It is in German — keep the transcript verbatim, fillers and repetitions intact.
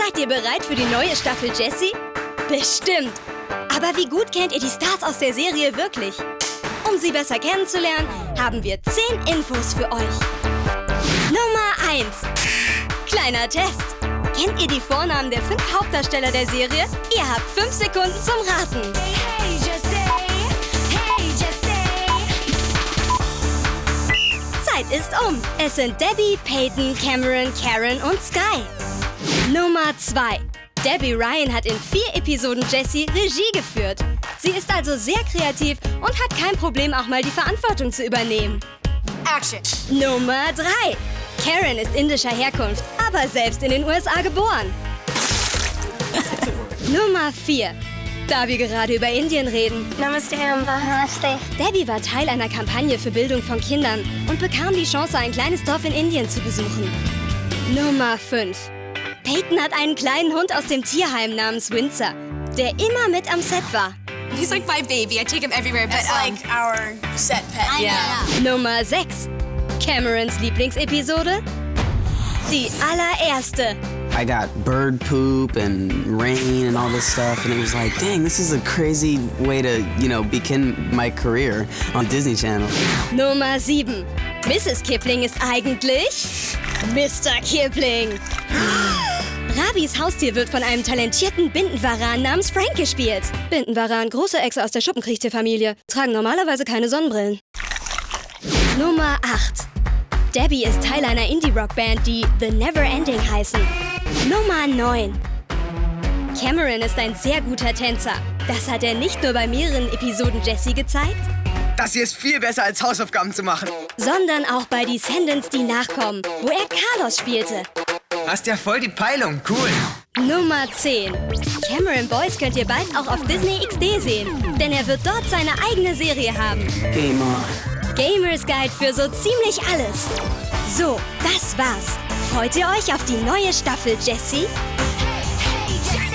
Seid ihr bereit für die neue Staffel Jessie? Bestimmt! Aber wie gut kennt ihr die Stars aus der Serie wirklich? Um sie besser kennenzulernen, haben wir zehn Infos für euch. Nummer eins. Kleiner Test. Kennt ihr die Vornamen der fünf Hauptdarsteller der Serie? Ihr habt fünf Sekunden zum Raten. Hey Jessie, hey Jessie. Zeit ist um. Es sind Debbie, Peyton, Cameron, Karen und Sky. Nummer zwei. Debbie Ryan hat in vier Episoden Jessie Regie geführt. Sie ist also sehr kreativ und hat kein Problem, auch mal die Verantwortung zu übernehmen. Action. Nummer drei. Karen ist indischer Herkunft, aber selbst in den U S A geboren. Nummer vier. Da wir gerade über Indien reden. Namaste, Amba. Namaste. Debbie war Teil einer Kampagne für Bildung von Kindern und bekam die Chance, ein kleines Dorf in Indien zu besuchen. Nummer fünf. Peyton hat einen kleinen Hund aus dem Tierheim namens Windsor, der immer mit am Set war. He's like my baby. I take him everywhere, but That's um, like our set pet. yeah. Nummer sechs. Camerons Lieblingsepisode? Die allererste. I got bird poop and rain and all this stuff, and it was like, dang, this is a crazy way to, you know, begin my career on Disney Channel. Nummer sieben. Misses Kipling ist eigentlich Mister Kipling. Rabis Haustier wird von einem talentierten Bindenwaran namens Frank gespielt. Bindenwaran, große Echse aus der Schuppenkriechtier-Familie, tragen normalerweise keine Sonnenbrillen. Nummer acht. Debbie ist Teil einer Indie-Rock-Band, die The Never Ending heißen. Nummer neun. Cameron ist ein sehr guter Tänzer. Das hat er nicht nur bei mehreren Episoden Jessie gezeigt, Das hier ist viel besser, als Hausaufgaben zu machen. sondern auch bei Descendants, die nachkommen, wo er Carlos spielte. Hast ja voll die Peilung, cool. Nummer zehn. Cameron Boyce könnt ihr bald auch auf Disney X D sehen, denn er wird dort seine eigene Serie haben. Game on. Gamers Guide für so ziemlich alles. So, das war's. Freut ihr euch auf die neue Staffel Jessie? Hey Jessie.